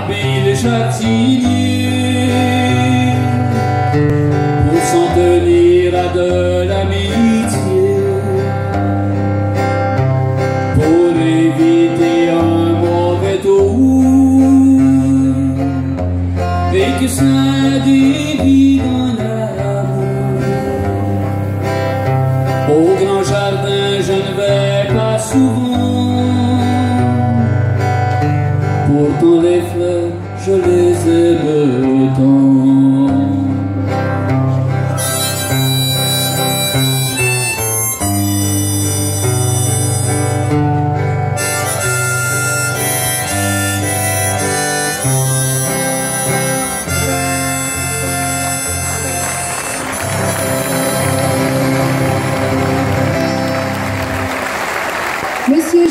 habile jardinier, pour s'en tenir à de l'amitié, pour éviter un mauvais tour, et que ça dévie dans l'amour. Au grand jardin je ne vais pas souvent, pourtant les fleurs je les aime tant. Monsieur G.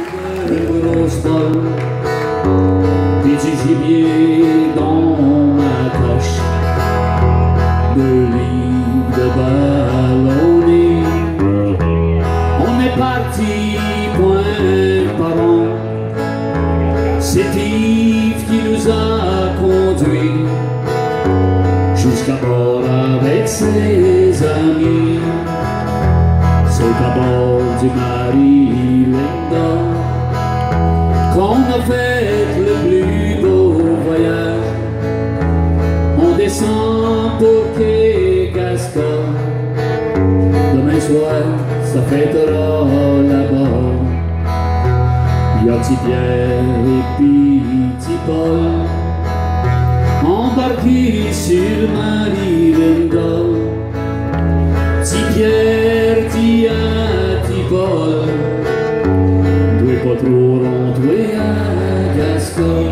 Des gibier dans ma poche, de livres de ballonner. On est parti point par an, c'est Yves qui nous a conduits jusqu'à bord avec ses amis. C'est à bord du Marie-Linda qu'on a fait le plus beau voyage. On descend pour Quai Gascon, demain soir ça fêtera là-bas. Il y a petit Pierre et petit Paul embarqués sur Marie-Linda. Petit Pierre dit à petit Paul, pas trop rentrer à Gascon.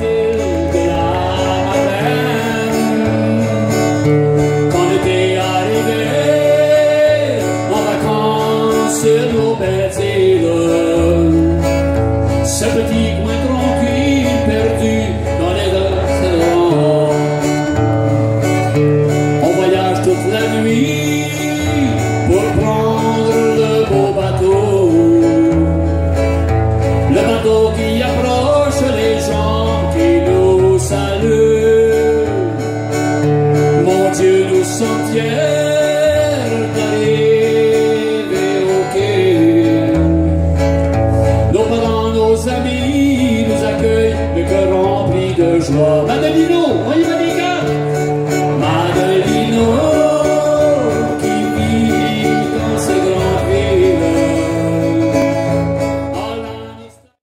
Quand l'été arrivait en vacances sur nos belles îles, ce petit coin tranquille perdu dans les océans. On voyage toute la nuit pour prendre le beau bateau, le bateau qui approche les gens qui nous saluent. Mon Dieu, nous sommes fiers d'arriver au quai. Nos parents, nos amis